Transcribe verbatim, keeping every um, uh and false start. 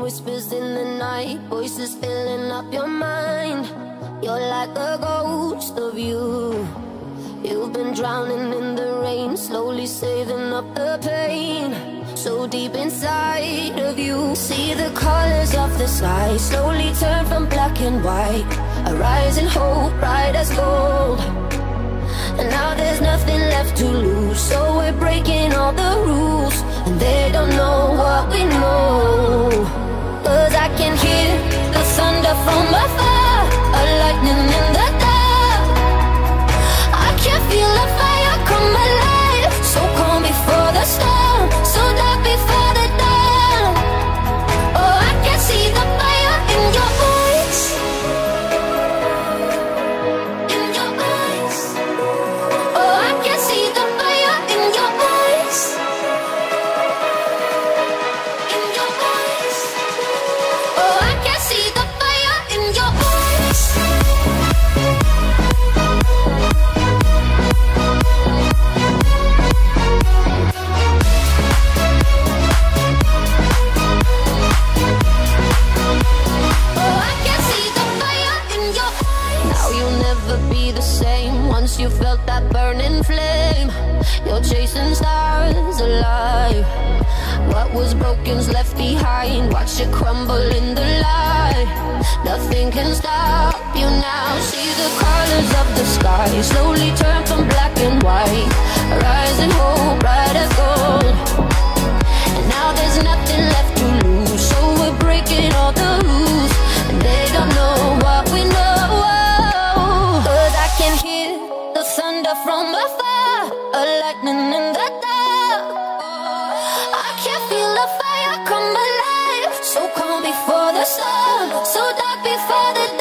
whispers in the night, voices filling up your mind. You're like a ghost of you. You've been drowning in the rain, slowly saving up the pain. So deep inside of you, see the colors of the sky slowly turn from black and white. A rising hope, bright as gold. And now there's nothing left to lose, so we're breaking all the rules. And they don't know what we know. Cause I can hear the thunder from afar, a lightning in the dark. I can feel the fire come alive, so calm before the storm, so dark before the dawn. Oh, I can see the fire in your voice, in your eyes. Oh, I can see the fire in your voice, in your eyes. Oh, I can see the fire in your eyes. Once you felt that burning flame, you're chasing stars alive. What was broken's left behind, watch it crumble in the light. Nothing can stop you now. See the colors of the sky slowly turn from black and white. Rising hope, bright as gold. And now there's nothing left to lose, so we're breaking all the rules. And they don't know what we know. Cause I can hear the thunder from afar, a lightning in the dark. I can feel the fire come alive, so calm before the storm, so dark before the